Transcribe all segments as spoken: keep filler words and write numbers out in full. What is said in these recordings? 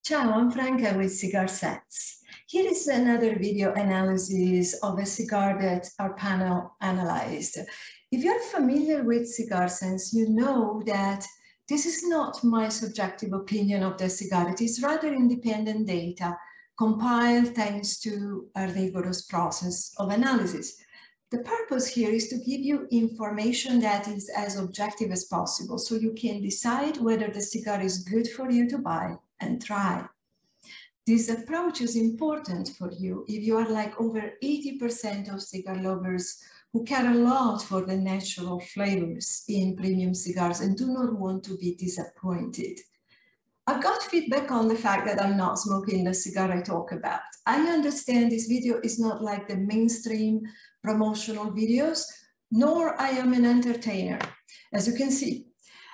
Ciao, I'm Franca with Cigar Sense. Here is another video analysis of a cigar that our panel analyzed. If you're familiar with Cigar Sense, you know that this is not my subjective opinion of the cigar. It is rather independent data compiled thanks to a rigorous process of analysis. The purpose here is to give you information that is as objective as possible so you can decide whether the cigar is good for you to buy and try. This approach is important for you if you are like over eighty percent of cigar lovers who care a lot for the natural flavors in premium cigars and do not want to be disappointed. I've got feedback on the fact that I'm not smoking the cigar I talk about. I understand this video is not like the mainstream promotional videos, nor I am an entertainer. As you can see,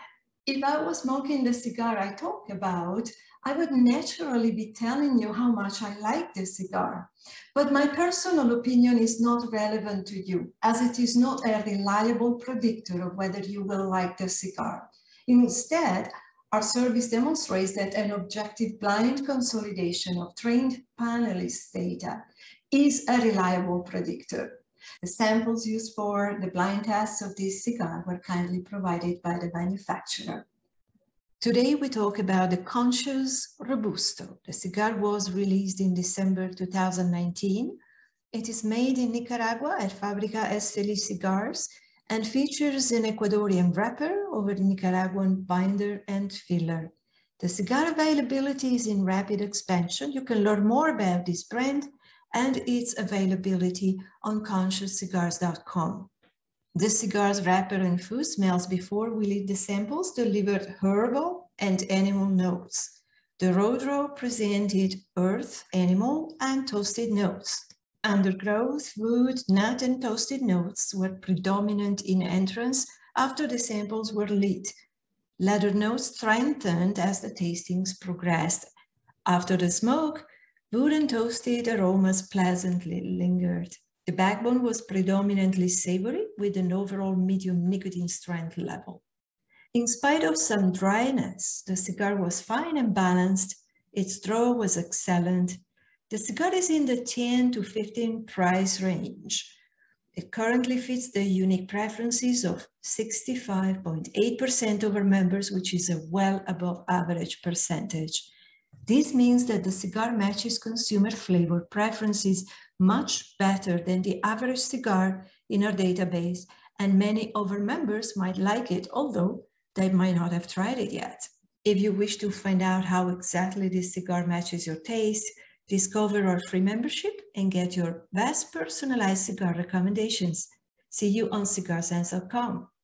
if I was smoking the cigar I talk about, I would naturally be telling you how much I like the cigar. But my personal opinion is not relevant to you, as it is not a reliable predictor of whether you will like the cigar. Instead, our service demonstrates that an objective blind consolidation of trained panelists' data is a reliable predictor. The samples used for the blind tests of this cigar were kindly provided by the manufacturer. Today we talk about the Conscious Robusto. The cigar was released in December two thousand nineteen. It is made in Nicaragua at Fábrica Esteli Cigars and features an Ecuadorian wrapper over the Nicaraguan binder and filler. The cigar availability is in rapid expansion. You can learn more about this brand and its availability on conscious cigars dot com. The cigar's wrapper and food smells before we lit the samples delivered herbal and animal notes. The road row presented earth, animal, and toasted notes. Undergrowth, wood, nut, and toasted notes were predominant in entrance after the samples were lit. Leather notes strengthened as the tastings progressed. After the smoke, wood and toasted aromas pleasantly lingered. The backbone was predominantly savory with an overall medium nicotine strength level. In spite of some dryness, the cigar was fine and balanced. Its draw was excellent. The cigar is in the ten to fifteen price range. It currently fits the unique preferences of sixty-five point eight percent of our members, which is a well above average percentage. This means that the cigar matches consumer flavor preferences much better than the average cigar in our database, and many of our members might like it, although they might not have tried it yet. If you wish to find out how exactly this cigar matches your taste, discover our free membership and get your best personalized cigar recommendations. See you on cigar sense dot com.